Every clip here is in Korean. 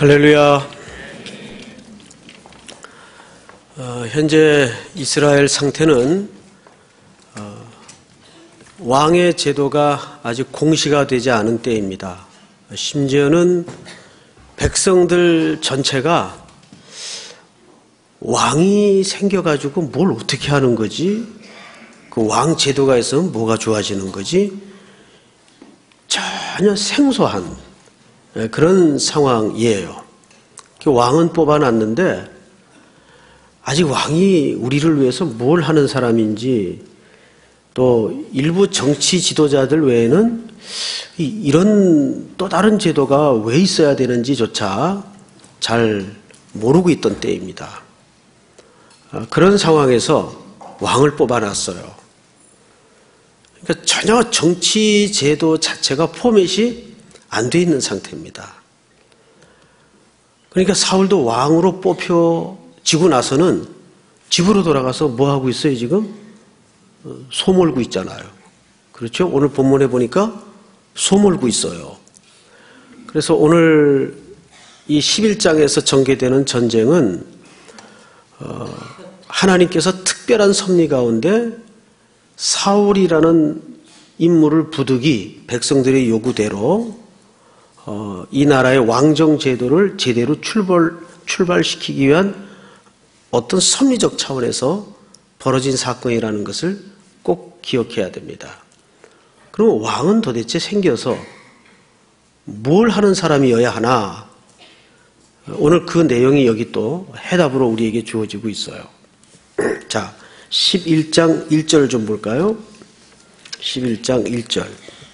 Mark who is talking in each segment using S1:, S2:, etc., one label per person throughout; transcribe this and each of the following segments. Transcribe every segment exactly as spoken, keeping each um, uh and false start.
S1: 할렐루야. 어, 현재 이스라엘 상태는 어, 왕의 제도가 아직 공시가 되지 않은 때입니다. 심지어는 백성들 전체가 왕이 생겨가지고 뭘 어떻게 하는 거지? 그 왕 제도가 있으면 뭐가 좋아지는 거지? 전혀 생소한 그런 상황이에요. 왕은 뽑아놨는데 아직 왕이 우리를 위해서 뭘 하는 사람인지, 또 일부 정치 지도자들 외에는 이런 또 다른 제도가 왜 있어야 되는지조차 잘 모르고 있던 때입니다. 그런 상황에서 왕을 뽑아놨어요. 그러니까 전혀 정치 제도 자체가 포맷이 안 돼 있는 상태입니다. 그러니까 사울도 왕으로 뽑혀지고 나서는 집으로 돌아가서 뭐 하고 있어요 지금? 소 몰고 있잖아요. 그렇죠? 오늘 본문에 보니까 소 몰고 있어요. 그래서 오늘 이 십일 장에서 전개되는 전쟁은 어, 하나님께서 특별한 섭리 가운데 사울이라는 인물을 부득이 백성들의 요구대로 어, 이 나라의 왕정 제도를 제대로 출발, 출발시키기 위한 어떤 섭리적 차원에서 벌어진 사건이라는 것을 꼭 기억해야 됩니다. 그럼 왕은 도대체 생겨서 뭘 하는 사람이어야 하나? 오늘 그 내용이 여기 또 해답으로 우리에게 주어지고 있어요. 자, 십일 장 일 절 좀 볼까요? 십일 장 일 절.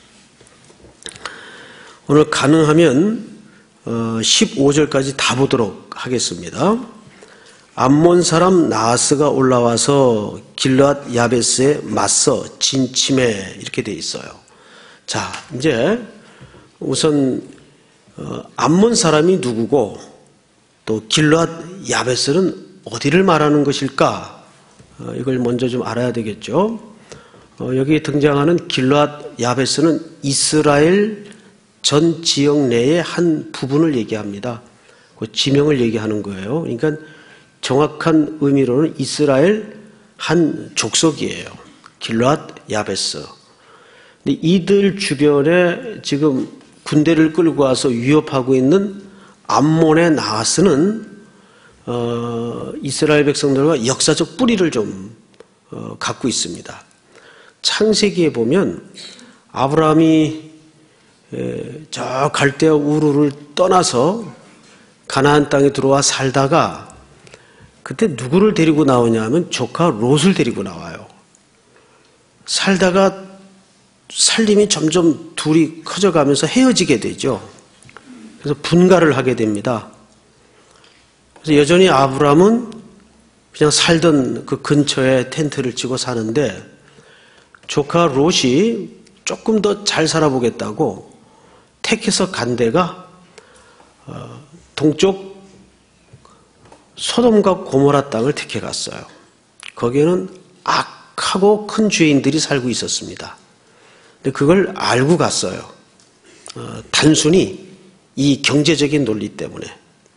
S1: 오늘 가능하면 십오 절까지 다 보도록 하겠습니다. 암몬 사람 나하스가 올라와서 길르앗 야베스에 맞서 진침해, 이렇게 돼 있어요. 자, 이제 우선 암몬 사람이 누구고 또 길르앗 야베스는 어디를 말하는 것일까? 이걸 먼저 좀 알아야 되겠죠. 여기 등장하는 길르앗 야베스는 이스라엘 전 지역 내의 한 부분을 얘기합니다. 그 지명을 얘기하는 거예요. 그러니까 정확한 의미로는 이스라엘 한 족속이에요. 길르앗 야베스. 근데 이들 주변에 지금 군대를 끌고 와서 위협하고 있는 암몬의 나하스는 어, 이스라엘 백성들과 역사적 뿌리를 좀 어, 갖고 있습니다. 창세기에 보면 아브라함이 에, 저 갈대아 우르를 떠나서 가나안 땅에 들어와 살다가 그때 누구를 데리고 나오냐 하면 조카 롯을 데리고 나와요. 살다가 살림이 점점 둘이 커져가면서 헤어지게 되죠. 그래서 분가를 하게 됩니다. 그래서 여전히 아브라함은 그냥 살던 그 근처에 텐트를 치고 사는데 조카 롯이 조금 더 잘 살아보겠다고 택해서 간 데가 동쪽 소돔과 고모라 땅을 택해 갔어요. 거기에는 악하고 큰 죄인들이 살고 있었습니다. 근데 그걸 알고 갔어요. 단순히 이 경제적인 논리 때문에.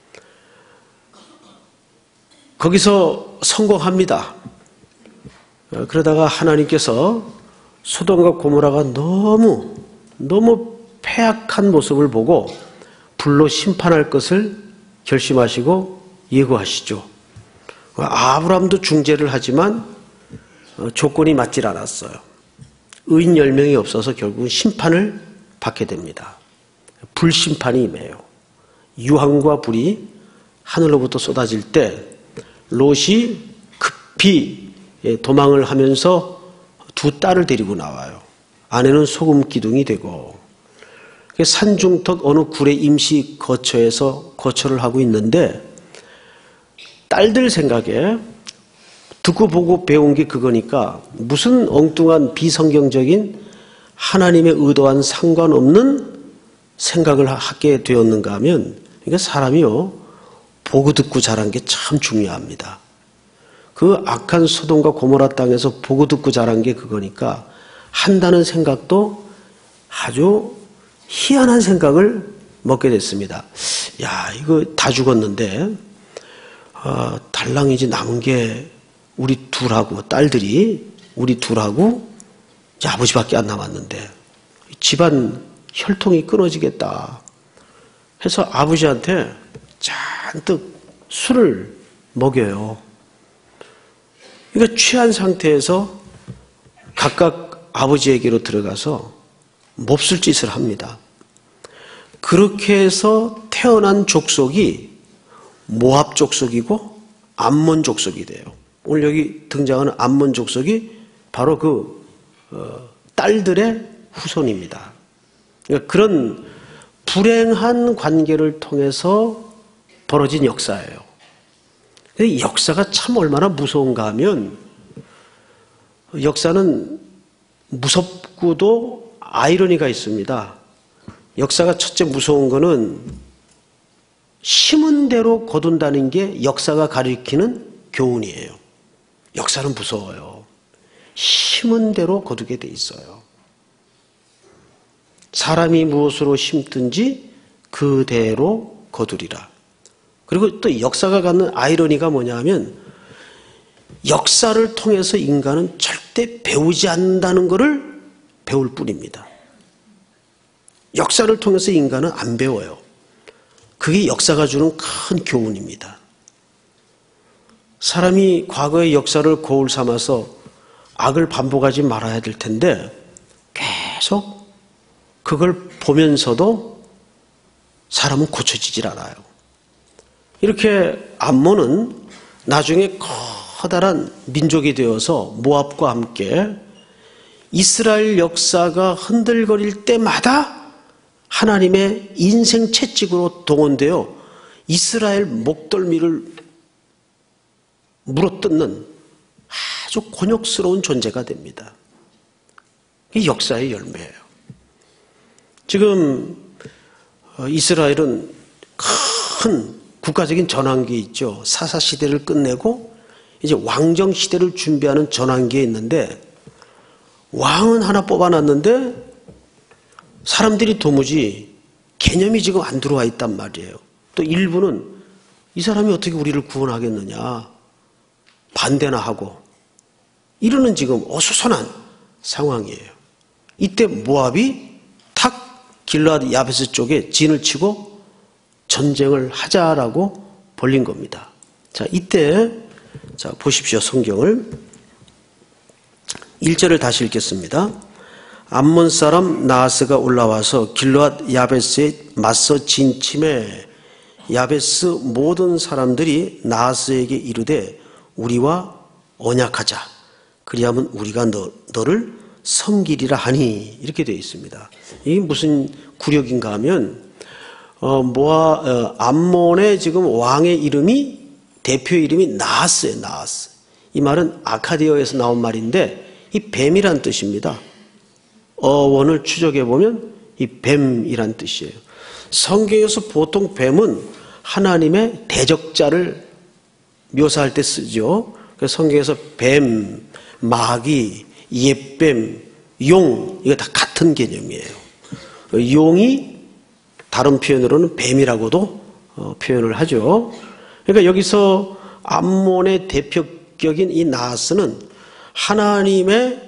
S1: 거기서 성공합니다. 그러다가 하나님께서 소돔과 고모라가 너무 너무 패악한 모습을 보고 불로 심판할 것을 결심하시고 예고하시죠. 아브라함도 중재를 하지만 조건이 맞질 않았어요. 의인 열 명이 없어서 결국은 심판을 받게 됩니다. 불심판이 임해요. 유황과 불이 하늘로부터 쏟아질 때 롯이 급히 도망을 하면서 두 딸을 데리고 나와요. 아내는 소금 기둥이 되고 산중턱 어느 굴의 임시 거처에서 거처를 하고 있는데 딸들 생각에 듣고 보고 배운 게 그거니까 무슨 엉뚱한 비성경적인 하나님의 의도와는 상관없는 생각을 하게 되었는가 하면, 그러니까 사람이요 보고 듣고 자란 게 참 중요합니다. 그 악한 소돔과 고모라 땅에서 보고 듣고 자란 게 그거니까 한다는 생각도 아주 희한한 생각을 먹게 됐습니다. 야, 이거 다 죽었는데 어, 달랑 이제 남은 게 우리 둘하고 딸들이 우리 둘하고 이제 아버지밖에 안 남았는데 집안 혈통이 끊어지겠다 해서 아버지한테 잔뜩 술을 먹여요. 그러니까 취한 상태에서 각각 아버지에게로 들어가서 몹쓸 짓을 합니다. 그렇게 해서 태어난 족속이 모압 족속이고 암몬 족속이 돼요. 오늘 여기 등장하는 암몬 족속이 바로 그 어, 딸들의 후손입니다. 그러니까 그런 불행한 관계를 통해서 벌어진 역사예요. 근데 역사가 참 얼마나 무서운가 하면 역사는 무섭고도 아이러니가 있습니다. 역사가 첫째 무서운 거는 심은 대로 거둔다는 게 역사가 가리키는 교훈이에요. 역사는 무서워요. 심은 대로 거두게 돼 있어요. 사람이 무엇으로 심든지 그대로 거두리라. 그리고 또 역사가 갖는 아이러니가 뭐냐면 역사를 통해서 인간은 절대 배우지 않는다는 것을 배울 뿐입니다. 역사를 통해서 인간은 안 배워요. 그게 역사가 주는 큰 교훈입니다. 사람이 과거의 역사를 거울 삼아서 악을 반복하지 말아야 될 텐데 계속 그걸 보면서도 사람은 고쳐지질 않아요. 이렇게 암몬은 나중에 커다란 민족이 되어서 모압과 함께 이스라엘 역사가 흔들거릴 때마다 하나님의 인생 채찍으로 동원되어 이스라엘 목덜미를 물어뜯는 아주 곤욕스러운 존재가 됩니다. 이게 역사의 열매예요. 지금 이스라엘은 큰 국가적인 전환기에 있죠. 사사시대를 끝내고 이제 왕정시대를 준비하는 전환기에 있는데 왕은 하나 뽑아놨는데 사람들이 도무지 개념이 지금 안 들어와 있단 말이에요. 또 일부는 이 사람이 어떻게 우리를 구원하겠느냐 반대나 하고 이러는 지금 어수선한 상황이에요. 이때 모압이 탁 길르앗 야베스 쪽에 진을 치고 전쟁을 하자라고 벌린 겁니다. 자, 이때 자 보십시오. 성경을 일 절을 다시 읽겠습니다. 암몬 사람 나하스가 올라와서 길르앗 야베스에 맞서 진침해 야베스 모든 사람들이 나하스에게 이르되 우리와 언약하자. 그리하면 우리가 너, 너를 섬기리라 하니 이렇게 되어 있습니다. 이게 무슨 굴욕인가 하면 어, 모아 어, 암몬의 지금 왕의 이름이 대표 이름이 나하스예요. 나하스. 이 말은 아카디어에서 나온 말인데 이 뱀이란 뜻입니다. 어원을 추적해 보면 이 뱀이란 뜻이에요. 성경에서 보통 뱀은 하나님의 대적자를 묘사할 때 쓰죠. 그래서 성경에서 뱀, 마귀, 옛뱀, 용 이거 다 같은 개념이에요. 용이 다른 표현으로는 뱀이라고도 어, 표현을 하죠. 그러니까 여기서 암몬의 대표격인 이 나하스는 하나님의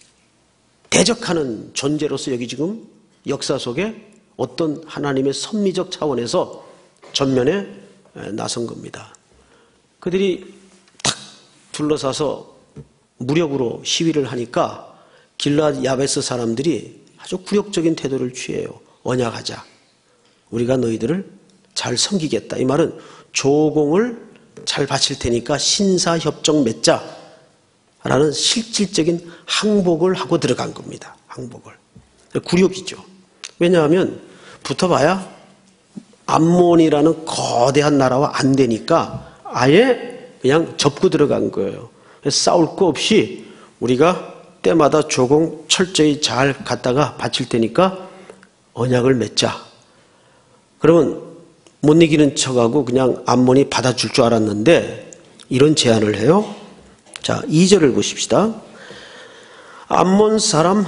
S1: 대적하는 존재로서 여기 지금 역사 속에 어떤 하나님의 섭리적 차원에서 전면에 나선 겁니다. 그들이 탁 둘러싸서 무력으로 시위를 하니까 길르앗 야베스 사람들이 아주 굴욕적인 태도를 취해요. 언약하자. 우리가 너희들을 잘 섬기겠다. 이 말은 조공을 잘 바칠 테니까 신사협정 맺자. 라는 실질적인 항복을 하고 들어간 겁니다. 항복을. 굴욕이죠. 왜냐하면 붙어봐야 암몬이라는 거대한 나라와 안 되니까 아예 그냥 접고 들어간 거예요. 싸울 거 없이 우리가 때마다 조공 철저히 잘 갖다가 바칠 테니까 언약을 맺자. 그러면 못 이기는 척하고 그냥 암몬이 받아줄 줄 알았는데 이런 제안을 해요. 자, 이 절을 보십시다. 암몬 사람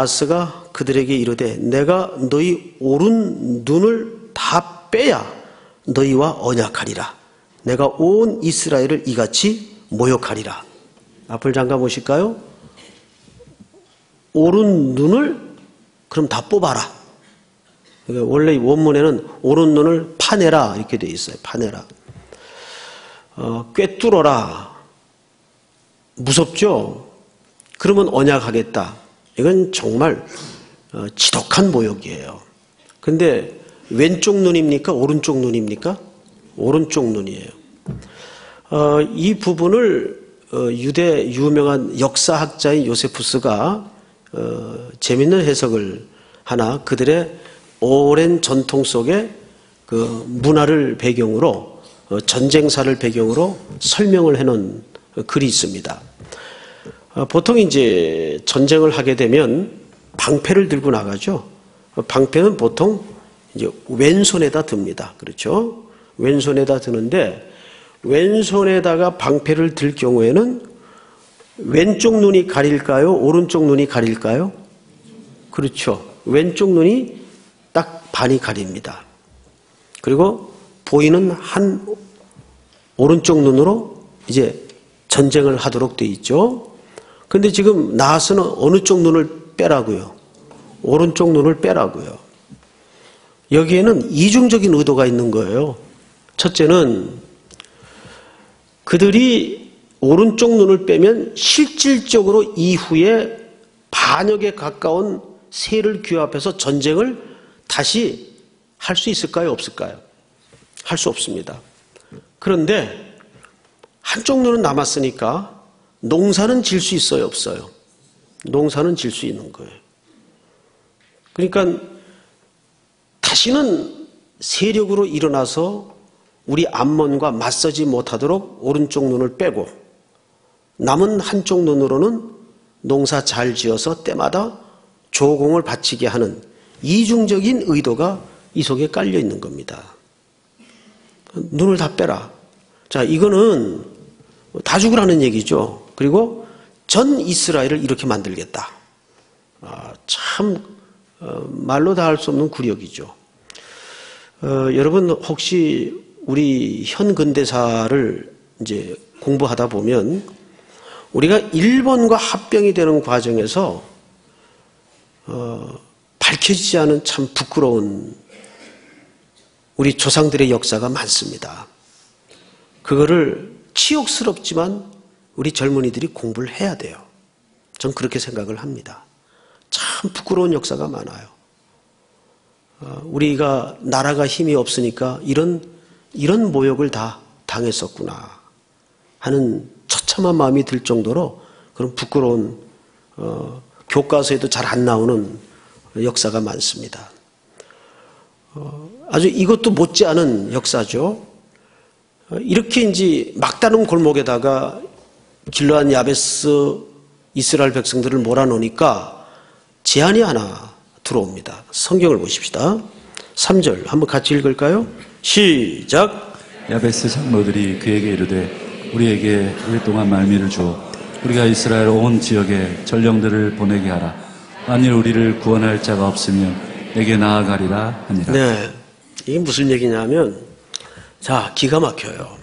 S1: 나하스가 그들에게 이르되 내가 너희 오른 눈을 다 빼야 너희와 언약하리라. 내가 온 이스라엘을 이같이 모욕하리라. 앞을 잠가 보실까요? 오른 눈을 그럼 다 뽑아라. 원래 원문에는 오른 눈을 파내라 이렇게 되어 있어요. 파내라. 어, 꿰뚫어라. 무섭죠? 그러면 언약하겠다. 이건 정말 어, 지독한 모욕이에요. 근데 왼쪽 눈입니까? 오른쪽 눈입니까? 오른쪽 눈이에요. 어, 이 부분을 어, 유대 유명한 역사학자인 요세푸스가 어, 재밌는 해석을 하나 그들의 오랜 전통 속에 그 문화를 배경으로 어, 전쟁사를 배경으로 설명을 해놓은 글이 있습니다. 어, 보통 이제 전쟁을 하게 되면 방패를 들고 나가죠. 방패는 보통 이제 왼손에다 듭니다. 그렇죠? 왼손에다 드는데 왼손에다가 방패를 들 경우에는 왼쪽 눈이 가릴까요? 오른쪽 눈이 가릴까요? 그렇죠. 왼쪽 눈이 딱 반이 가립니다. 그리고 보이는 한 오른쪽 눈으로 이제 전쟁을 하도록 돼 있죠. 근데 지금 나와서는 어느 쪽 눈을 빼라고요? 오른쪽 눈을 빼라고요. 여기에는 이중적인 의도가 있는 거예요. 첫째는 그들이 오른쪽 눈을 빼면 실질적으로 이후에 반역에 가까운 세를 규합해서 전쟁을 다시 할 수 있을까요? 없을까요? 할 수 없습니다. 그런데 한쪽 눈은 남았으니까 농사는 질 수 있어요? 없어요? 농사는 질 수 있는 거예요. 그러니까 다시는 세력으로 일어나서 우리 암몬과 맞서지 못하도록 오른쪽 눈을 빼고 남은 한쪽 눈으로는 농사 잘 지어서 때마다 조공을 바치게 하는 이중적인 의도가 이 속에 깔려 있는 겁니다. 눈을 다 빼라. 자, 이거는 다 죽으라는 얘기죠. 그리고 전 이스라엘을 이렇게 만들겠다. 아, 참 어, 말로 다 할 수 없는 굴욕이죠. 어, 여러분 혹시 우리 현 근대사를 이제 공부하다 보면 우리가 일본과 합병이 되는 과정에서 어, 밝혀지지 않은 참 부끄러운 우리 조상들의 역사가 많습니다. 그거를 치욕스럽지만 우리 젊은이들이 공부를 해야 돼요. 전 그렇게 생각을 합니다. 참 부끄러운 역사가 많아요. 어, 우리가 나라가 힘이 없으니까 이런 이런 모욕을 다 당했었구나 하는 처참한 마음이 들 정도로 그런 부끄러운 어, 교과서에도 잘 안 나오는 역사가 많습니다. 어, 아주 이것도 못지않은 역사죠. 어, 이렇게 이제 막다른 골목에다가 길르앗 야베스 이스라엘 백성들을 몰아놓으니까 제안이 하나 들어옵니다. 성경을 보십시다. 삼 절 한번 같이 읽을까요? 시작.
S2: 야베스 장로들이 그에게 이르되 우리에게 오랫동안 말미를 주어 우리가 이스라엘 온 지역에 전령들을 보내게 하라. 만일 우리를 구원할 자가 없으면 내게 나아가리라 하니라.
S1: 네, 이게 무슨 얘기냐면 자, 기가 막혀요.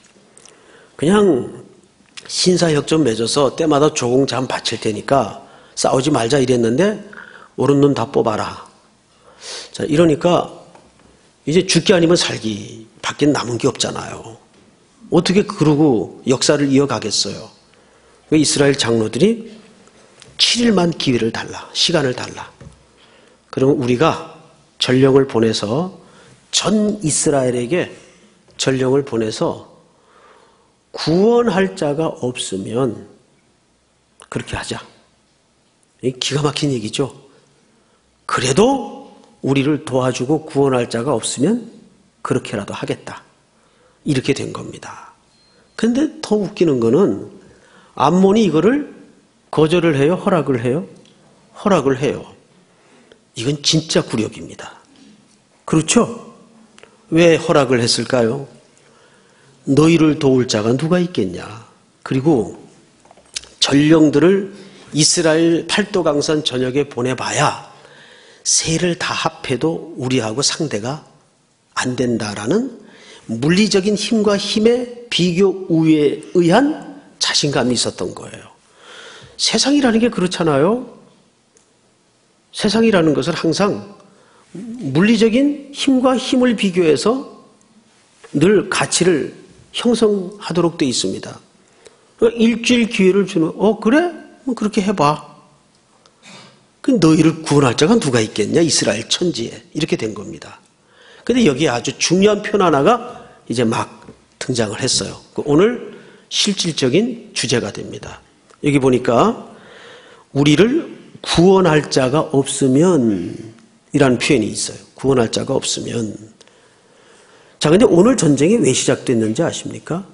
S1: 그냥 신사역전 맺어서 때마다 조공잠 바칠 테니까 싸우지 말자 이랬는데 오른 눈 다 뽑아라. 자, 이러니까 이제 죽기 아니면 살기 밖에 남은 게 없잖아요. 어떻게 그러고 역사를 이어가겠어요? 이스라엘 장로들이 칠 일만 기회를 달라. 시간을 달라. 그러면 우리가 전령을 보내서 전 이스라엘에게 전령을 보내서 구원할 자가 없으면 그렇게 하자. 기가 막힌 얘기죠. 그래도 우리를 도와주고 구원할 자가 없으면 그렇게라도 하겠다. 이렇게 된 겁니다. 근데 더 웃기는 거는 암몬이 이거를 거절을 해요? 허락을 해요? 허락을 해요. 이건 진짜 굴욕입니다. 그렇죠? 왜 허락을 했을까요? 너희를 도울 자가 누가 있겠냐. 그리고 전령들을 이스라엘 팔도강산 전역에 보내봐야 세를 다 합해도 우리하고 상대가 안 된다라는 물리적인 힘과 힘의 비교 우위에 의한 자신감이 있었던 거예요. 세상이라는 게 그렇잖아요. 세상이라는 것은 항상 물리적인 힘과 힘을 비교해서 늘 가치를 형성하도록 되어 있습니다. 일주일 기회를 주는, 어, 그래? 그렇게 해봐. 그 너희를 구원할 자가 누가 있겠냐? 이스라엘 천지에. 이렇게 된 겁니다. 근데 여기에 아주 중요한 편 하나가 이제 막 등장을 했어요. 오늘 실질적인 주제가 됩니다. 여기 보니까 우리를 구원할 자가 없으면 이라는 표현이 있어요. 구원할 자가 없으면. 자, 근데 오늘 전쟁이 왜 시작됐는지 아십니까?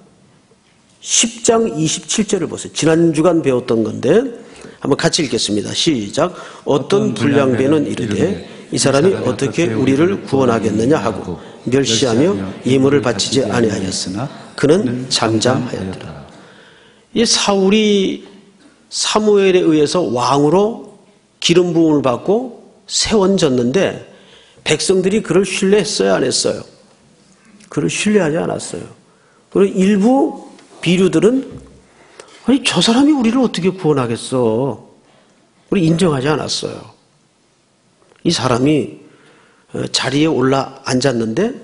S1: 십 장 이십칠 절을 보세요. 지난 주간 배웠던 건데 한번 같이 읽겠습니다. 시작. 어떤 불량배는 이르되 이 사람이 어떻게 우리를 구원하겠느냐 하고 멸시하며 예물을 바치지 아니하였으나 그는 잠잠하였더라. 이 사울이 사무엘에 의해서 왕으로 기름 부음을 받고 세워졌는데 백성들이 그를 신뢰했어요, 안 했어요? 그를 신뢰하지 않았어요. 그리고 일부 비류들은 아니 저 사람이 우리를 어떻게 구원하겠어? 우리 인정하지 않았어요. 이 사람이 자리에 올라 앉았는데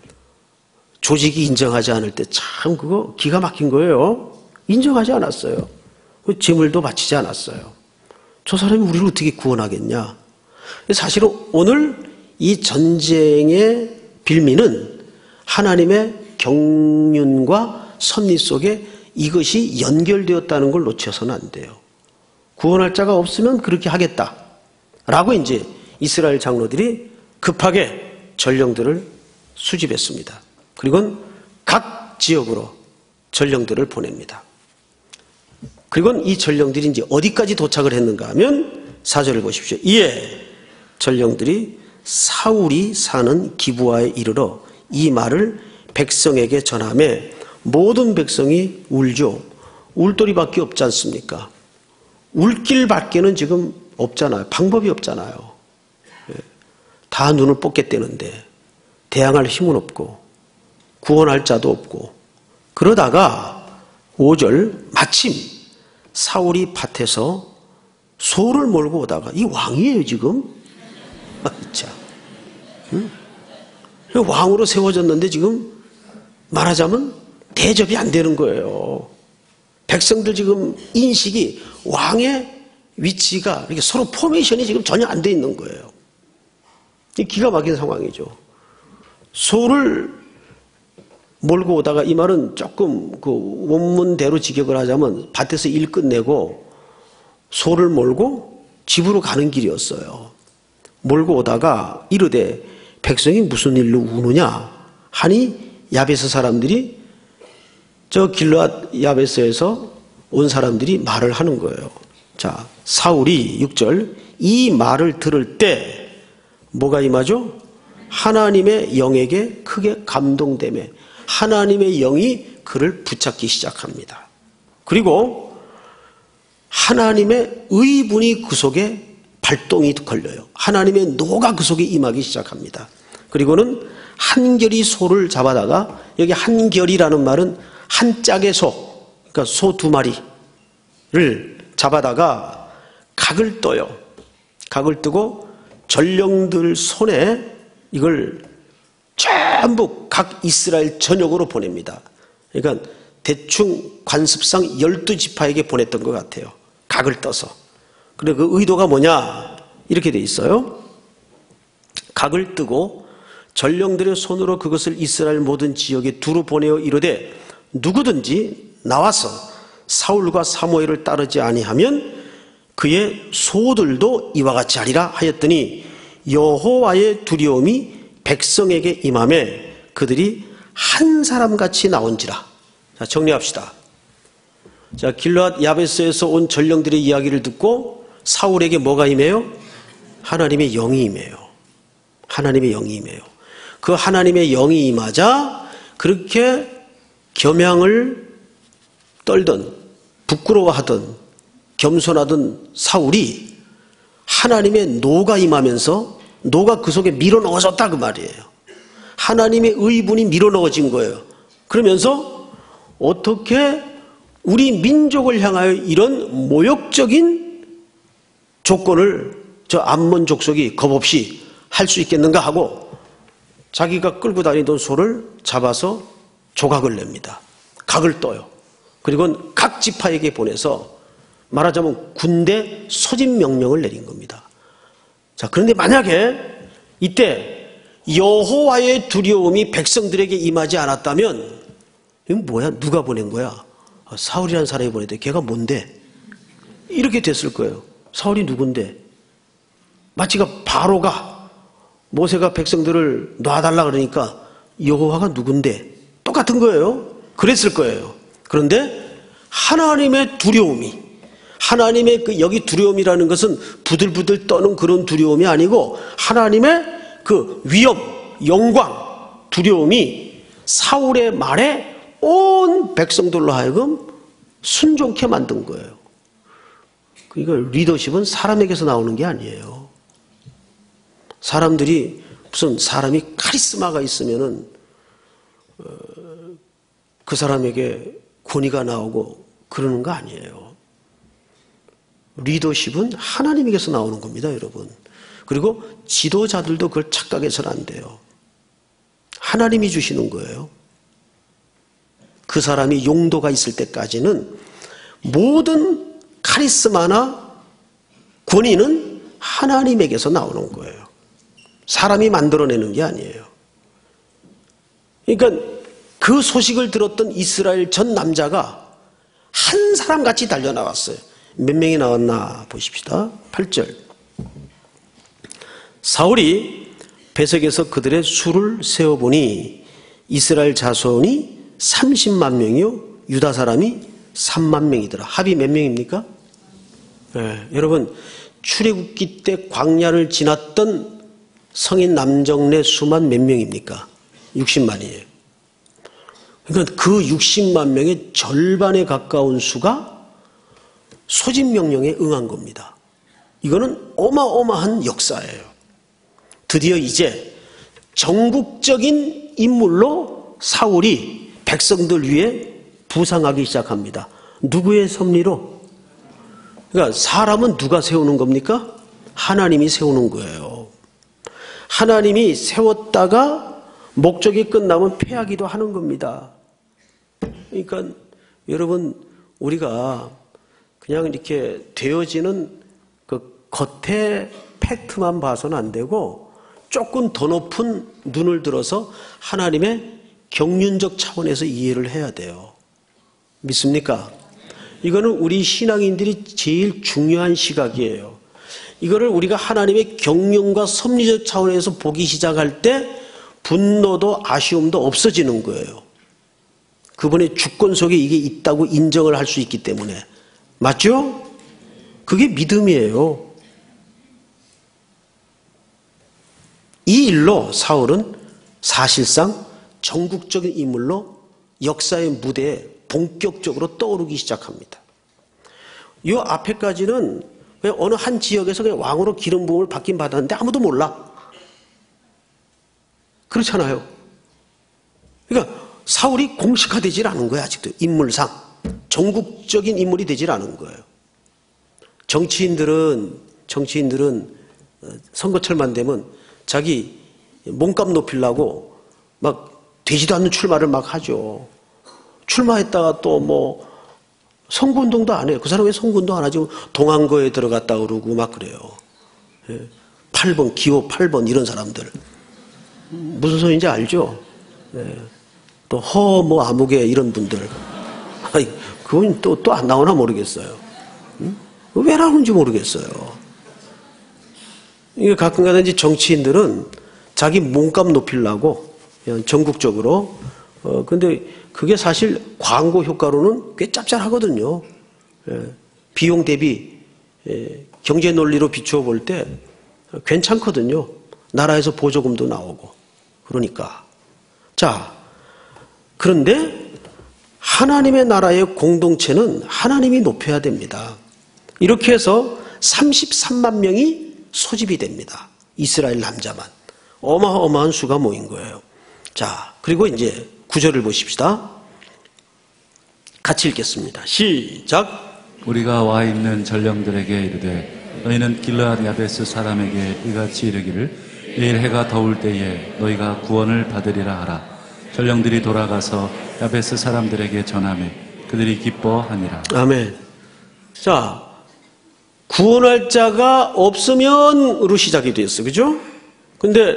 S1: 조직이 인정하지 않을 때 참 그거 기가 막힌 거예요. 인정하지 않았어요. 제물도 바치지 않았어요. 저 사람이 우리를 어떻게 구원하겠냐? 사실은 오늘 이 전쟁의 빌미는 하나님의 경륜과 섭리 속에 이것이 연결되었다는 걸 놓쳐서는 안 돼요. 구원할 자가 없으면 그렇게 하겠다라고 이제 이스라엘 장로들이 급하게 전령들을 수집했습니다. 그리고 각 지역으로 전령들을 보냅니다. 그리고 이 전령들이 이제 어디까지 도착을 했는가 하면 사 절을 보십시오. 이에 전령들이 사울이 사는 기브아에 이르러 이 말을 백성에게 전하며 모든 백성이 울죠. 울도리밖에 없지 않습니까? 울 길밖에는 지금 없잖아요. 방법이 없잖아요. 다 눈을 뽑겠다는데 대항할 힘은 없고 구원할 자도 없고 그러다가 오 절 마침 사울이 밭에서 소를 몰고 오다가 이 왕이에요 지금. 자, 응? 왕으로 세워졌는데 지금 말하자면 대접이 안 되는 거예요. 백성들 지금 인식이 왕의 위치가 이렇게 서로 포메이션이 지금 전혀 안 돼 있는 거예요. 기가 막힌 상황이죠. 소를 몰고 오다가 이 말은 조금 그 원문대로 직역을 하자면 밭에서 일 끝내고 소를 몰고 집으로 가는 길이었어요. 몰고 오다가 이르되 백성이 무슨 일로 우느냐 하니 야베스 사람들이 저 길르앗 야베스에서 온 사람들이 말을 하는 거예요. 자, 사울이 육 절 이 말을 들을 때 뭐가 임하죠? 하나님의 영에게 크게 감동되며 하나님의 영이 그를 붙잡기 시작합니다. 그리고 하나님의 의분이 그 속에 발동이 걸려요. 하나님의 노가 그 속에 임하기 시작합니다. 그리고는 한결이 소를 잡아다가 여기 한결이라는 말은 한 짝의 소, 그러니까 소 두 마리를 잡아다가 각을 떠요. 각을 뜨고 전령들 손에 이걸 전부 각 이스라엘 전역으로 보냅니다. 그러니까 대충 관습상 열두 지파에게 보냈던 것 같아요. 각을 떠서. 그래 그 의도가 뭐냐 이렇게 돼 있어요. 각을 뜨고 전령들의 손으로 그것을 이스라엘 모든 지역에 두루 보내어 이르되 누구든지 나와서 사울과 사무엘을 따르지 아니하면 그의 소들도 이와 같이 하리라 하였더니 여호와의 두려움이 백성에게 임하매 그들이 한 사람같이 나온지라. 자, 정리합시다. 자, 길르앗 야베스에서 온 전령들의 이야기를 듣고 사울에게 뭐가 임해요? 하나님의 영이 임해요. 하나님의 영이 임해요. 그 하나님의 영이 임하자 그렇게 겸양을 떨던 부끄러워하던 겸손하던 사울이 하나님의 노가 임하면서 노가 그 속에 밀어넣어졌다 그 말이에요. 하나님의 의분이 밀어넣어진 거예요. 그러면서 어떻게 우리 민족을 향하여 이런 모욕적인 조건을 저 암몬 족속이 겁없이 할 수 있겠는가 하고 자기가 끌고 다니던 소를 잡아서 조각을 냅니다. 각을 떠요. 그리고 각 지파에게 보내서 말하자면 군대 소집 명령을 내린 겁니다. 자, 그런데 만약에 이때 여호와의 두려움이 백성들에게 임하지 않았다면 이건 뭐야? 누가 보낸 거야? 아, 사울이라는 사람이 보냈대. 걔가 뭔데? 이렇게 됐을 거예요. 사울이 누군데? 마치가 바로가 모세가 백성들을 놔달라 그러니까 여호와가 누군데? 똑같은 거예요. 그랬을 거예요. 그런데 하나님의 두려움이, 하나님의 그 여기 두려움이라는 것은 부들부들 떠는 그런 두려움이 아니고 하나님의 그 위엄, 영광, 두려움이 사울의 말에 온 백성들로 하여금 순종케 만든 거예요. 그러니까 리더십은 사람에게서 나오는 게 아니에요. 사람들이 무슨 사람이 카리스마가 있으면은 어, 그 사람에게 권위가 나오고 그러는 거 아니에요. 리더십은 하나님에게서 나오는 겁니다, 여러분. 그리고 지도자들도 그걸 착각해서는 안 돼요. 하나님이 주시는 거예요. 그 사람이 용도가 있을 때까지는 모든 카리스마나 권위는 하나님에게서 나오는 거예요. 사람이 만들어내는 게 아니에요. 그러니까 그 소식을 들었던 이스라엘 전 남자가 한 사람같이 달려나왔어요. 몇 명이 나왔나 보십시다. 팔 절. 사울이 배석에서 그들의 수를 세어보니 이스라엘 자손이 삼십만 명이요 유다 사람이 삼만 명이더라. 합이 몇 명입니까? 네, 여러분 출애굽기 때 광야를 지났던 성인 남정네 수만 몇 명입니까? 육십만이에요. 그러니까 그 육십만 명의 절반에 가까운 수가 소집 명령에 응한 겁니다. 이거는 어마어마한 역사예요. 드디어 이제 전국적인 인물로 사울이 백성들 위해 부상하기 시작합니다. 누구의 섭리로? 그러니까 사람은 누가 세우는 겁니까? 하나님이 세우는 거예요. 하나님이 세웠다가 목적이 끝나면 패하기도 하는 겁니다. 그러니까 여러분 우리가 그냥 이렇게 되어지는 그 겉에 팩트만 봐서는 안 되고 조금 더 높은 눈을 들어서 하나님의 경륜적 차원에서 이해를 해야 돼요. 믿습니까? 이거는 우리 신앙인들이 제일 중요한 시각이에요. 이거를 우리가 하나님의 경륜과 섭리적 차원에서 보기 시작할 때 분노도 아쉬움도 없어지는 거예요. 그분의 주권 속에 이게 있다고 인정을 할 수 있기 때문에. 맞죠? 그게 믿음이에요. 이 일로 사울은 사실상 전국적인 인물로 역사의 무대에 본격적으로 떠오르기 시작합니다. 이 앞에까지는 왜 어느 한 지역에서 그냥 왕으로 기름 부음을 받긴 받았는데 아무도 몰라. 그렇잖아요. 그러니까 사울이 공식화되질 않은 거예요. 아직도 인물상. 전국적인 인물이 되질 않은 거예요. 정치인들은 정치인들은 선거철만 되면 자기 몸값 높이려고 막 되지도 않는 출마를 막 하죠. 출마했다가 또 뭐 선거운동도 안 해요. 그 사람 왜 선거운동 안 하지? 동안거에 들어갔다 그러고 막 그래요. 팔 번, 기호 팔 번 이런 사람들. 무슨 소리인지 알죠? 네. 또 허, 뭐 아무개 이런 분들. 아니, 그건 또, 또 안 나오나 모르겠어요. 응? 왜 나오는지 모르겠어요. 이게 가끔 가다든지 정치인들은 자기 몸값 높이려고 그냥 전국적으로 어, 근데 그게 사실 광고 효과로는 꽤 짭짤하거든요. 예, 비용 대비 예, 경제 논리로 비추어 볼 때 괜찮거든요. 나라에서 보조금도 나오고. 그러니까. 자, 그런데 하나님의 나라의 공동체는 하나님이 높여야 됩니다. 이렇게 해서 삼십삼만 명이 소집이 됩니다. 이스라엘 남자만. 어마어마한 수가 모인 거예요. 자, 그리고 이제 구절을 보십시다. 같이 읽겠습니다. 시작.
S2: 우리가 와 있는 전령들에게 이르되 너희는 길르앗 야베스 사람에게 이같이 이르기를 내일 해가 더울 때에 너희가 구원을 받으리라 하라. 전령들이 돌아가서 야베스 사람들에게 전하매 그들이 기뻐하니라.
S1: 아멘. 자, 구원할 자가 없으면으로 시작이 됐어. 그죠? 근데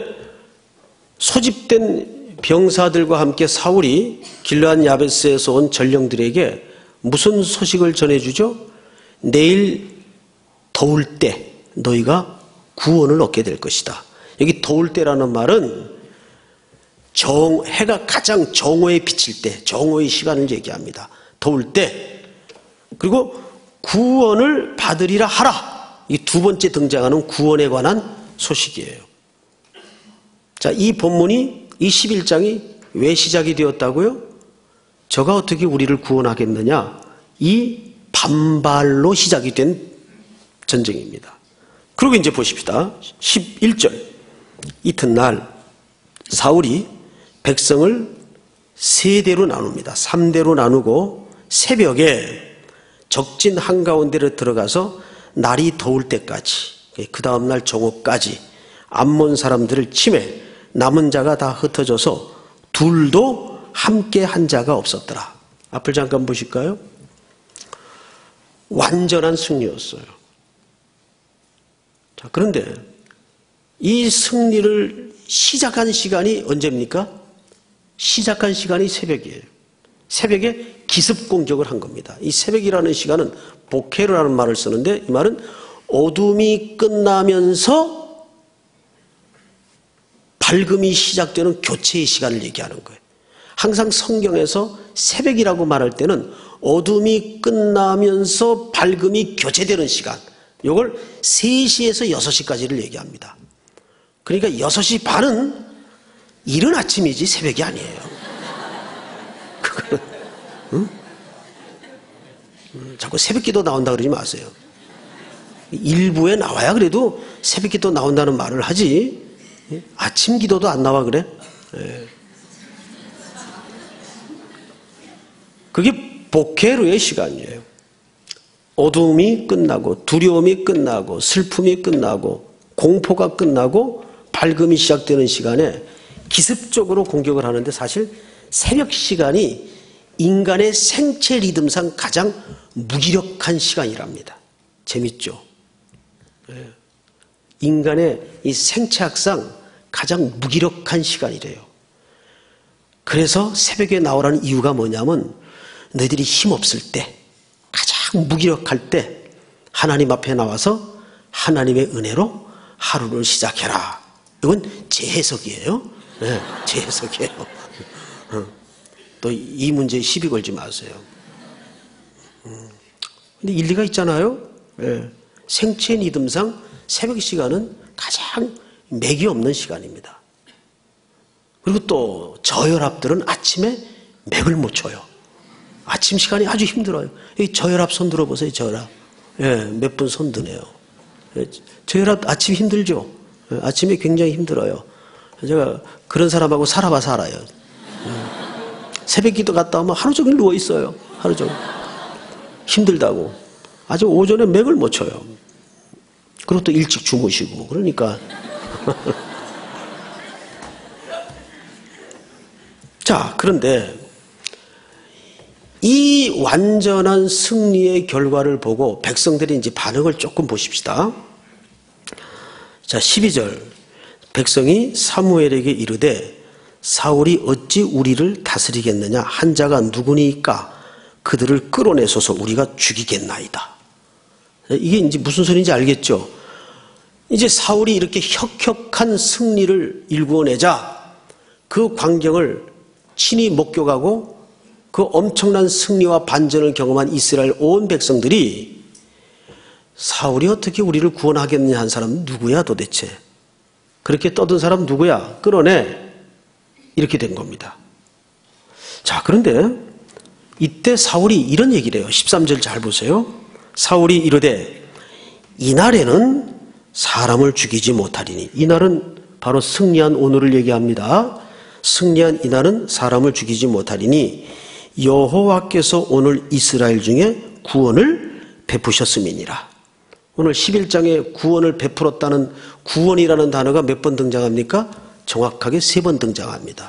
S1: 소집된 병사들과 함께 사울이 길르앗 야베스에서 온 전령들에게 무슨 소식을 전해주죠? 내일 더울 때 너희가 구원을 얻게 될 것이다. 여기 더울 때라는 말은 정, 해가 가장 정오에 비칠 때, 정오의 시간을 얘기합니다. 더울 때. 그리고 구원을 받으리라 하라. 이 두 번째 등장하는 구원에 관한 소식이에요. 자, 이 본문이 이 십일 장이 왜 시작이 되었다고요? 저가 어떻게 우리를 구원하겠느냐? 이 반발로 시작이 된 전쟁입니다. 그리고 이제 보십시다. 십일 절. 이튿날 사울이 백성을 세 대로 나눕니다. 삼 대로 나누고 새벽에 적진 한가운데로 들어가서 날이 더울 때까지, 그 다음날 정오까지 암몬 사람들을 치매 남은 자가 다 흩어져서 둘도 함께 한 자가 없었더라. 앞을 잠깐 보실까요? 완전한 승리였어요. 자, 그런데 이 승리를 시작한 시간이 언제입니까? 시작한 시간이 새벽이에요. 새벽에 기습 공격을 한 겁니다. 이 새벽이라는 시간은 보케르라는 말을 쓰는데 이 말은 어둠이 끝나면서 밝음이 시작되는 교체의 시간을 얘기하는 거예요. 항상 성경에서 새벽이라고 말할 때는 어둠이 끝나면서 밝음이 교체되는 시간, 이걸 세 시에서 여섯 시까지를 얘기합니다. 그러니까 여섯 시 반은 이른 아침이지 새벽이 아니에요. 그거는, 응? 자꾸 새벽기도 나온다 그러지 마세요. 일부에 나와야 그래도 새벽기도 나온다는 말을 하지, 아침 기도도 안 나와 그래? 예. 그게 보케르의 시간이에요. 어둠이 끝나고 두려움이 끝나고 슬픔이 끝나고 공포가 끝나고 밝음이 시작되는 시간에 기습적으로 공격을 하는데 사실 새벽 시간이 인간의 생체 리듬상 가장 무기력한 시간이랍니다. 재밌죠? 예. 인간의 이 생체학상 가장 무기력한 시간이래요. 그래서 새벽에 나오라는 이유가 뭐냐면 너희들이 힘없을 때, 가장 무기력할 때 하나님 앞에 나와서 하나님의 은혜로 하루를 시작해라. 이건 제 해석이에요. 네, 제 해석이에요. 또 이 문제에 시비 걸지 마세요. 근데 일리가 있잖아요. 네. 생체 리듬상 새벽 시간은 가장 맥이 없는 시간입니다. 그리고 또 저혈압들은 아침에 맥을 못 쳐요. 아침 시간이 아주 힘들어요. 이 저혈압 손 들어보세요. 저혈압. 예, 몇 분 손 드네요. 예, 저혈압 아침 힘들죠. 예, 아침에 굉장히 힘들어요. 제가 그런 사람하고 살아봐서 알아요. 예. 새벽 기도 갔다 오면 하루 종일 누워 있어요. 하루 종일. 힘들다고. 아주 오전에 맥을 못 쳐요. 그리고 또 일찍 주무시고. 그러니까. 자, 그런데 이 완전한 승리의 결과를 보고 백성들이 이제 반응을 조금 보십시다. 자, 십이 절. 백성이 사무엘에게 이르되 사울이 어찌 우리를 다스리겠느냐? 한 자가 누구니까 그들을 끌어내소서 우리가 죽이겠나이다. 이게 이제 무슨 소리인지 알겠죠? 이제 사울이 이렇게 혁혁한 승리를 일구어내자 그 광경을 친히 목격하고 그 엄청난 승리와 반전을 경험한 이스라엘 온 백성들이 사울이 어떻게 우리를 구원하겠느냐 한 사람은 누구야 도대체? 그렇게 떠든 사람 누구야? 끌어내. 이렇게 된 겁니다. 자, 그런데 이때 사울이 이런 얘기를 해요. 십삼 절 잘 보세요. 사울이 이르되 이날에는 사람을 죽이지 못하리니. 이날은 바로 승리한 오늘을 얘기합니다. 승리한 이날은 사람을 죽이지 못하리니 여호와께서 오늘 이스라엘 중에 구원을 베푸셨음이니라. 오늘 십일 장에 구원을 베풀었다는 구원이라는 단어가 몇 번 등장합니까? 정확하게 세 번 등장합니다.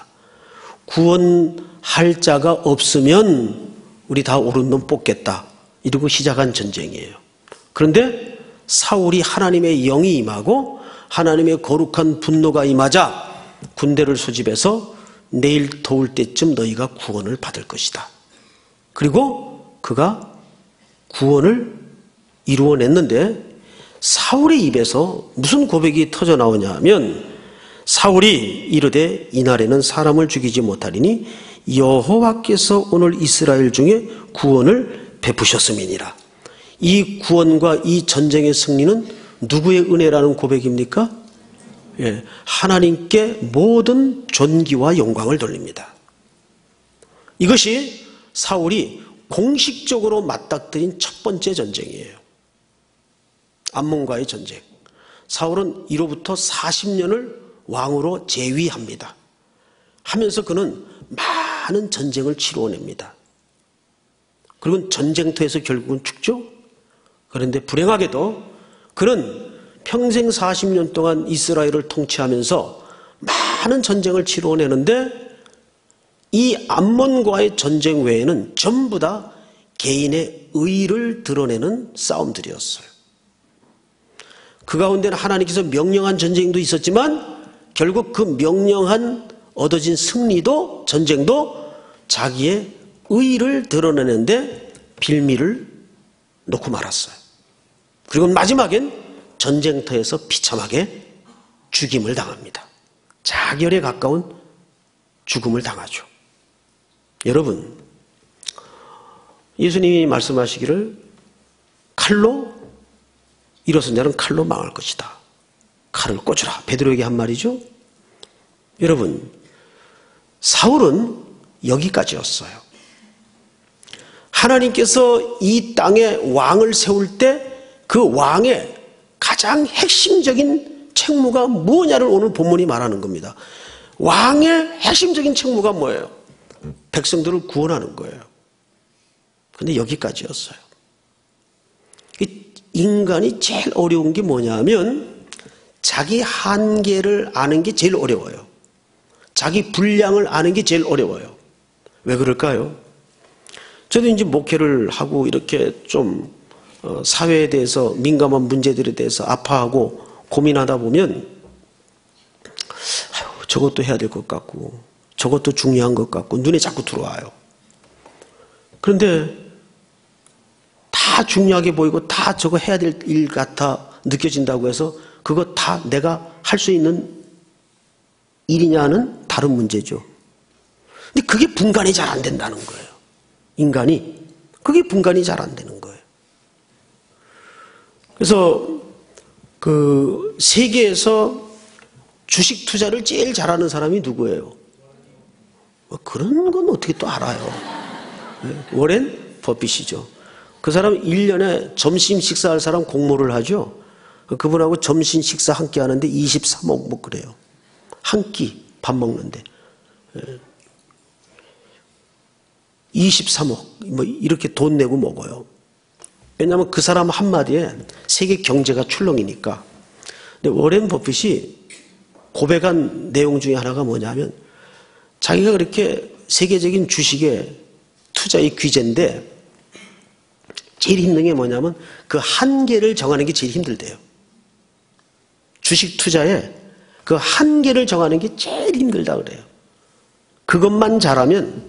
S1: 구원할 자가 없으면 우리 다 옳은 놈 뽑겠다 이러고 시작한 전쟁이에요. 그런데 사울이 하나님의 영이 임하고 하나님의 거룩한 분노가 임하자 군대를 소집해서 내일 더울 때쯤 너희가 구원을 받을 것이다. 그리고 그가 구원을 이루어냈는데 사울의 입에서 무슨 고백이 터져 나오냐 하면 사울이 이르되 이날에는 사람을 죽이지 못하리니 여호와께서 오늘 이스라엘 중에 구원을 베푸셨음이니라. 이 구원과 이 전쟁의 승리는 누구의 은혜라는 고백입니까? 예, 하나님께 모든 존귀와 영광을 돌립니다. 이것이 사울이 공식적으로 맞닥뜨린 첫 번째 전쟁이에요. 암몬과의 전쟁. 사울은 이로부터 사십 년을 왕으로 재위합니다. 하면서 그는 많은 전쟁을 치루어냅니다. 그리고 전쟁터에서 결국은 죽죠. 그런데 불행하게도 그는 평생 사십 년 동안 이스라엘을 통치하면서 많은 전쟁을 치루어내는데 이 암몬과의 전쟁 외에는 전부 다 개인의 의의를 드러내는 싸움들이었어요. 그 가운데는 하나님께서 명령한 전쟁도 있었지만 결국 그 명령한 얻어진 승리도 전쟁도 자기의 의의를 드러내는데 빌미를 놓고 말았어요. 그리고 마지막엔 전쟁터에서 비참하게 죽임을 당합니다. 자결에 가까운 죽음을 당하죠. 여러분, 예수님이 말씀하시기를 칼로 일어선 자는 칼로 망할 것이다. 칼을 꽂으라. 베드로에게 한 말이죠. 여러분, 사울은 여기까지였어요. 하나님께서 이 땅에 왕을 세울 때 그 왕의 가장 핵심적인 책무가 무엇냐를 오늘 본문이 말하는 겁니다. 왕의 핵심적인 책무가 뭐예요? 백성들을 구원하는 거예요. 그런데 여기까지였어요. 인간이 제일 어려운 게 뭐냐 하면 자기 한계를 아는 게 제일 어려워요. 자기 분량을 아는 게 제일 어려워요. 왜 그럴까요? 저도 이제 목회를 하고 이렇게 좀 사회에 대해서 민감한 문제들에 대해서 아파하고 고민하다 보면 아유, 저것도 해야 될 것 같고 저것도 중요한 것 같고 눈에 자꾸 들어와요. 그런데 다 중요하게 보이고 다 저거 해야 될 일 같아 느껴진다고 해서 그거 다 내가 할 수 있는 일이냐는 다른 문제죠. 근데 그게 분간이 잘 안 된다는 거예요. 인간이. 그게 분간이 잘 안 되는 거예요. 그래서 그 세계에서 주식 투자를 제일 잘하는 사람이 누구예요? 뭐 그런 건 어떻게 또 알아요? 워렌 버핏이죠. 그 사람은 일 년에 점심 식사할 사람 공모를 하죠. 그분하고 점심 식사 한 끼 하는데 이십삼억 뭐 그래요. 한 끼 밥 먹는데. 이십삼억 뭐 이렇게 돈 내고 먹어요. 왜냐하면 그 사람 한마디에 세계 경제가 출렁이니까. 근데 워렌 버핏이 고백한 내용 중에 하나가 뭐냐면 자기가 그렇게 세계적인 주식의 투자의 귀재인데 제일 힘든 게 뭐냐면 그 한계를 정하는 게 제일 힘들대요. 주식 투자에 그 한계를 정하는 게 제일 힘들다 그래요. 그것만 잘하면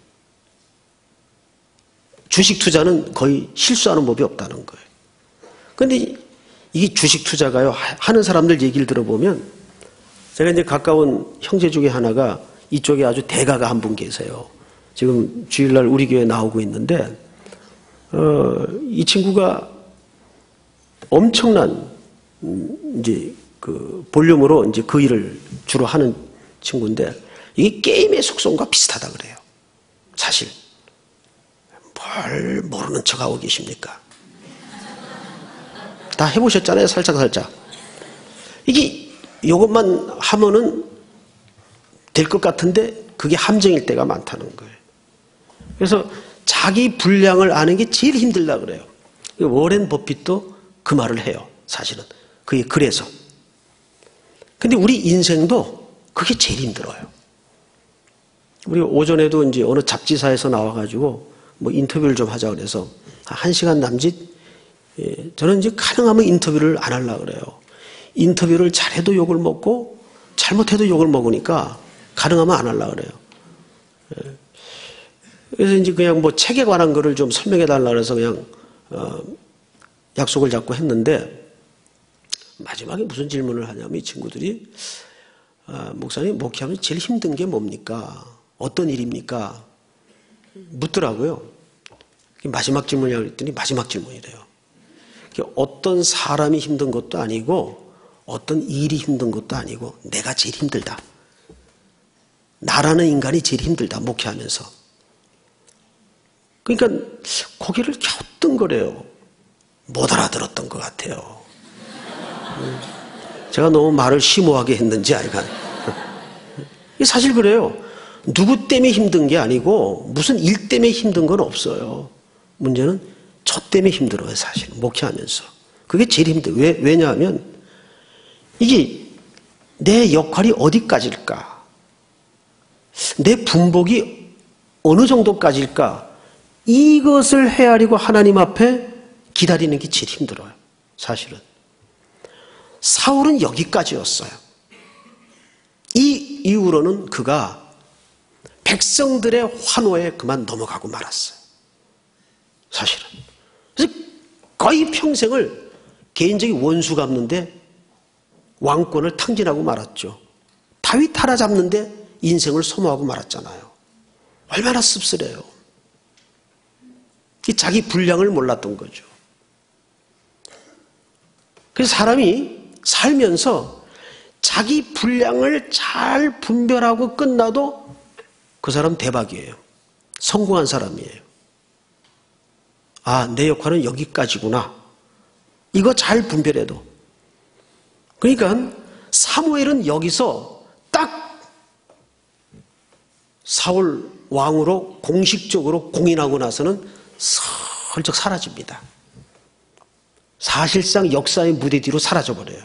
S1: 주식 투자는 거의 실수하는 법이 없다는 거예요. 그런데 이 주식 투자가요, 하는 사람들 얘기를 들어보면 제가 이제 가까운 형제 중에 하나가 이쪽에 아주 대가가 한 분 계세요. 지금 주일날 우리 교회에 나오고 있는데 어, 이 친구가 엄청난 이제 그 볼륨으로 이제 그 일을 주로 하는 친구인데 이게 게임의 속성과 비슷하다 그래요. 사실 뭘 모르는 척하고 계십니까? 다 해보셨잖아요. 살짝 살짝. 이게 이것만 하면은 될 것 같은데 그게 함정일 때가 많다는 거예요. 그래서 자기 분량을 아는 게 제일 힘들다 그래요. 워렌 버핏도 그 말을 해요. 사실은 그게 그래서. 근데 우리 인생도 그게 제일 힘들어요. 우리 오전에도 이제 어느 잡지사에서 나와가지고 뭐 인터뷰를 좀 하자 그래서 한 시간 남짓, 예, 저는 이제 가능하면 인터뷰를 안 하려고 그래요. 인터뷰를 잘해도 욕을 먹고 잘못해도 욕을 먹으니까 가능하면 안 하려고 그래요. 예. 그래서 이제 그냥 뭐 책에 관한 거를 좀 설명해 달라고 해서 그냥 어, 약속을 잡고 했는데 마지막에 무슨 질문을 하냐면 이 친구들이 아, 목사님 목회하면 제일 힘든 게 뭡니까? 어떤 일입니까? 묻더라고요. 마지막 질문이라고 했더니 마지막 질문이래요. 어떤 사람이 힘든 것도 아니고 어떤 일이 힘든 것도 아니고 내가 제일 힘들다. 나라는 인간이 제일 힘들다. 목회하면서. 그러니까 고개를 갸우뚱거려요. 못 알아들었던 것 같아요. 제가 너무 말을 심오하게 했는지 알간. 사실 그래요. 누구 때문에 힘든 게 아니고 무슨 일 때문에 힘든 건 없어요. 문제는 저 때문에 힘들어요. 사실 목회하면서. 그게 제일 힘들어요. 왜, 왜냐하면 이게 내 역할이 어디까지일까? 내 분복이 어느 정도까지일까? 이것을 헤아리고 하나님 앞에 기다리는 게 제일 힘들어요. 사실은. 사울은 여기까지였어요. 이 이후로는 그가 백성들의 환호에 그만 넘어가고 말았어요. 사실은. 그래서 거의 평생을 개인적인 원수 갚는데 왕권을 탕진하고 말았죠. 다윗 하나 잡는데 인생을 소모하고 말았잖아요. 얼마나 씁쓸해요. 자기 분량을 몰랐던 거죠. 그래서 사람이 살면서 자기 분량을 잘 분별하고 끝나도 그 사람 대박이에요. 성공한 사람이에요. 아, 내 역할은 여기까지구나. 이거 잘 분별해도. 그러니까 사무엘은 여기서 딱 사울 왕으로 공식적으로 공인하고 나서는 슬쩍 사라집니다. 사실상 역사의 무대 뒤로 사라져버려요.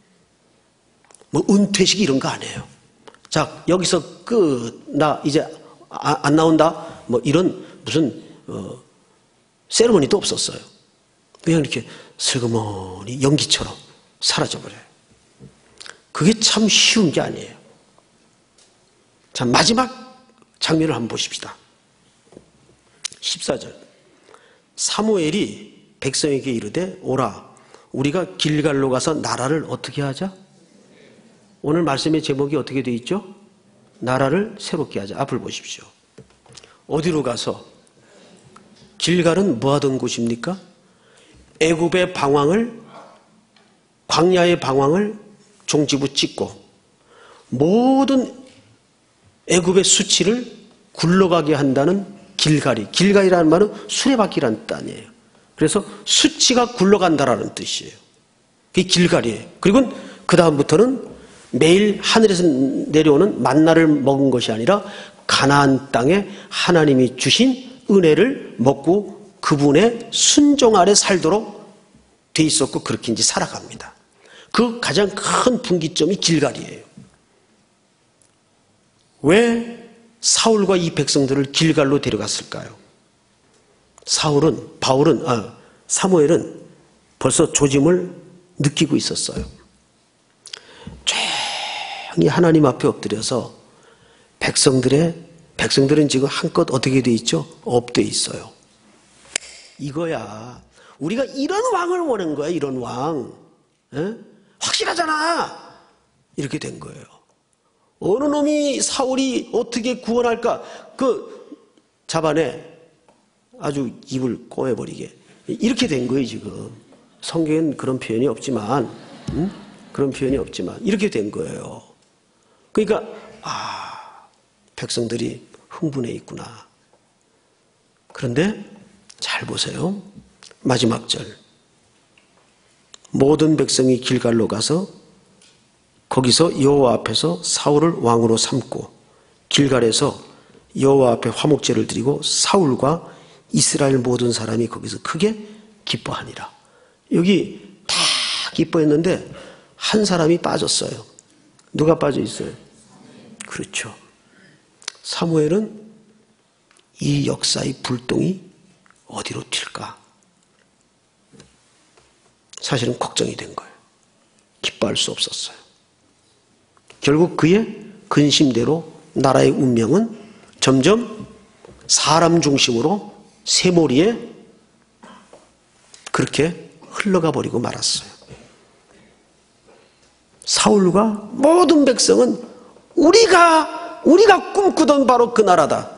S1: 뭐 은퇴식 이런 거 안 해요. 자, 여기서 끝. 나 이제 안 나온다. 뭐 이런 무슨 어, 세레머니도 없었어요. 그냥 이렇게 슬그머니 연기처럼 사라져버려요. 그게 참 쉬운 게 아니에요. 자, 마지막 장면을 한번 보십시다. 십사 절. 사무엘이 백성에게 이르되 오라 우리가 길갈로 가서 나라를 어떻게 하자? 오늘 말씀의 제목이 어떻게 되어 있죠? 나라를 새롭게 하자. 앞을 보십시오. 어디로 가서? 길갈은 뭐 하던 곳입니까? 애굽의 방황을, 광야의 방황을 종지부 찍고 모든 애굽의 수치를 굴러가게 한다는 길갈이. 길갈이라는 말은 수레바퀴라는 뜻이에요. 그래서 수치가 굴러간다라는 뜻이에요. 그게 길갈이에요. 그리고 그 다음부터는 매일 하늘에서 내려오는 만나를 먹은 것이 아니라 가나안 땅에 하나님이 주신 은혜를 먹고 그분의 순종 아래 살도록 돼 있었고 그렇게 이제 살아갑니다. 그 가장 큰 분기점이 길갈이에요. 왜 사울과 이 백성들을 길갈로 데려갔을까요? 사울은, 바울은, 아, 사무엘은 벌써 조짐을 느끼고 있었어요. 조용히 하나님 앞에 엎드려서 백성들의, 백성들은 지금 한껏 어떻게 돼 있죠? 업돼 있어요. 이거야. 우리가 이런 왕을 원한 거야, 이런 왕. 에? 확실하잖아. 이렇게 된 거예요. 어느 놈이 사울이 어떻게 구원할까? 그 잡아내. 아주 입을 꼬매버리게. 이렇게 된 거예요, 지금. 성경엔 그런 표현이 없지만, 음? 그런 표현이 없지만, 이렇게 된 거예요. 그러니까, 아, 백성들이 흥분해 있구나. 그런데, 잘 보세요. 마지막 절. 모든 백성이 길갈로 가서, 거기서 여호와 앞에서 사울을 왕으로 삼고, 길갈에서 여호와 앞에 화목제를 드리고 사울과 이스라엘 모든 사람이 거기서 크게 기뻐하니라. 여기 다 기뻐했는데 한 사람이 빠졌어요. 누가 빠져 있어요? 그렇죠. 사무엘은 이 역사의 불똥이 어디로 튈까? 사실은 걱정이 된 거예요. 기뻐할 수 없었어요. 결국 그의 근심대로 나라의 운명은 점점 사람 중심으로 쇠몰이에 그렇게 흘러가 버리고 말았어요. 사울과 모든 백성은 우리가 우리가 꿈꾸던 바로 그 나라다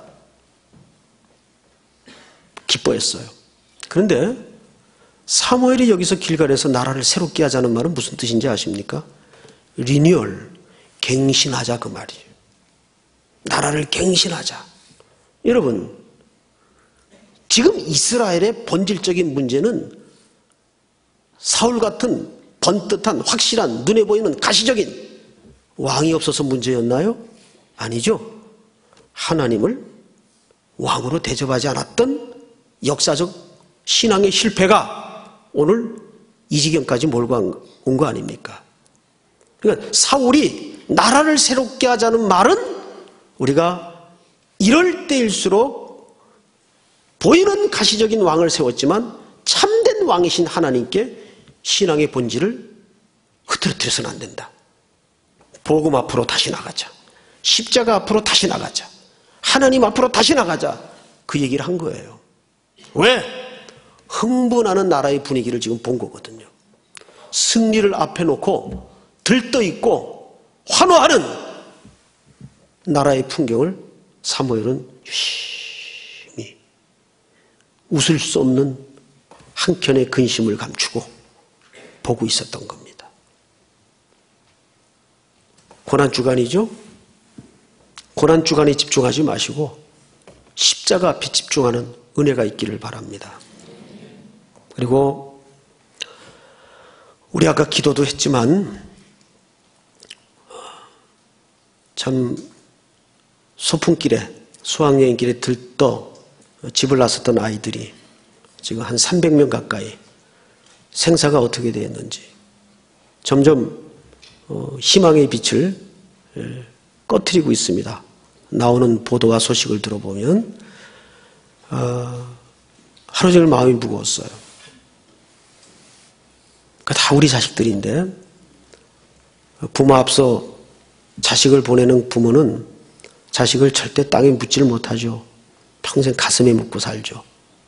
S1: 기뻐했어요. 그런데 사무엘이 여기서 길갈에서 나라를 새롭게 하자는 말은 무슨 뜻인지 아십니까? 리뉴얼, 갱신하자 그 말이에요. 나라를 갱신하자. 여러분, 지금 이스라엘의 본질적인 문제는 사울 같은 번듯한 확실한 눈에 보이는 가시적인 왕이 없어서 문제였나요? 아니죠. 하나님을 왕으로 대접하지 않았던 역사적 신앙의 실패가 오늘 이 지경까지 몰고 온 거 아닙니까? 그러니까 사울이 나라를 새롭게 하자는 말은 우리가 이럴 때일수록 보이는 가시적인 왕을 세웠지만 참된 왕이신 하나님께 신앙의 본질을 흐트러뜨려서는 안 된다. 복음 앞으로 다시 나가자. 십자가 앞으로 다시 나가자. 하나님 앞으로 다시 나가자. 그 얘기를 한 거예요. 왜? 흥분하는 나라의 분위기를 지금 본 거거든요. 승리를 앞에 놓고 들떠있고 환호하는 나라의 풍경을 사무엘은 유심히 웃을 수 없는 한켠의 근심을 감추고 보고 있었던 겁니다. 고난주간이죠? 고난주간에 집중하지 마시고 십자가 앞에 집중하는 은혜가 있기를 바랍니다. 그리고 우리 아까 기도도 했지만 참 소풍길에 수학여행길에 들떠 집을 나섰던 아이들이 지금 한 삼백 명 가까이 생사가 어떻게 되었는지 점점 희망의 빛을 꺼트리고 있습니다. 나오는 보도와 소식을 들어보면 하루 종일 마음이 무거웠어요. 다 우리 자식들인데 부모 앞서 자식을 보내는 부모는 자식을 절대 땅에 묻지를 못하죠. 평생 가슴에 묻고 살죠.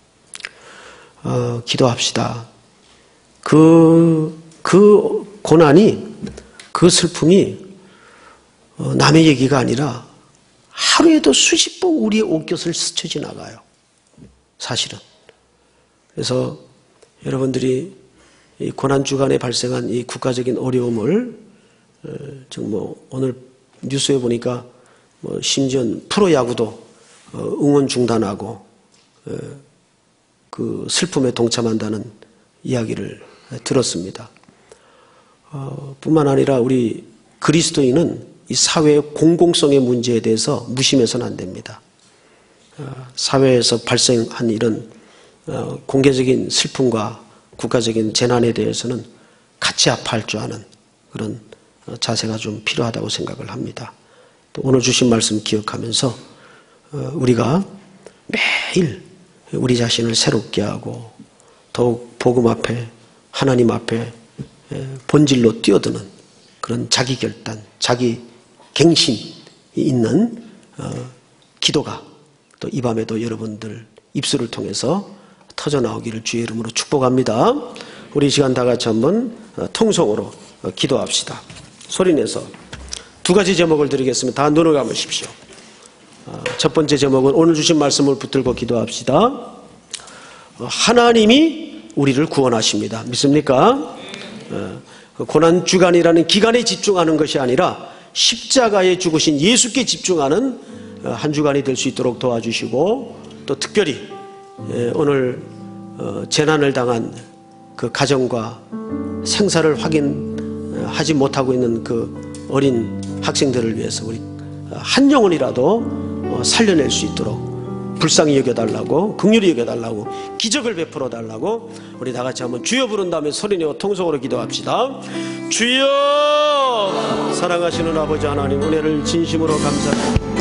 S1: 어, 기도합시다. 그, 그 고난이, 그 슬픔이 어, 남의 얘기가 아니라 하루에도 수십 번 우리의 옷깃을 스쳐 지나가요. 사실은. 그래서 여러분들이 이 고난주간에 발생한 이 국가적인 어려움을 어, 지금 뭐 오늘 뉴스에 보니까 뭐 심지어 프로야구도 어, 응원 중단하고 어, 그 슬픔에 동참한다는 이야기를 들었습니다. 어, 뿐만 아니라 우리 그리스도인은 이 사회의 공공성의 문제에 대해서 무심해서는 안 됩니다. 어, 사회에서 발생한 이런 어, 공개적인 슬픔과 국가적인 재난에 대해서는 같이 아파할 줄 아는 그런 어, 자세가 좀 필요하다고 생각을 합니다. 또 오늘 주신 말씀 기억하면서 어, 우리가 매일 우리 자신을 새롭게 하고 더욱 복음 앞에 하나님 앞에 본질로 뛰어드는 그런 자기 결단, 자기 갱신이 있는 기도가 또 이 밤에도 여러분들 입술을 통해서 터져나오기를 주의 이름으로 축복합니다. 우리 시간 다 같이 한번 통성으로 기도합시다. 소리내서 두 가지 제목을 드리겠습니다. 다 눈을 감으십시오. 첫 번째 제목은 오늘 주신 말씀을 붙들고 기도합시다. 하나님이 우리를 구원하십니다. 믿습니까? 고난주간이라는 기간에 집중하는 것이 아니라 십자가에 죽으신 예수께 집중하는 한 주간이 될 수 있도록 도와주시고 또 특별히 오늘 재난을 당한 그 가정과 생사를 확인하지 못하고 있는 그 어린 학생들을 위해서 우리 한 영혼이라도 살려낼 수 있도록 불쌍히 여겨달라고, 긍휼히 여겨달라고, 기적을 베풀어 달라고 우리 다 같이 한번 주여 부른 다음에 소리내어 통성으로 기도합시다. 주여! 사랑하시는 아버지 하나님, 은혜를 진심으로 감사합니다.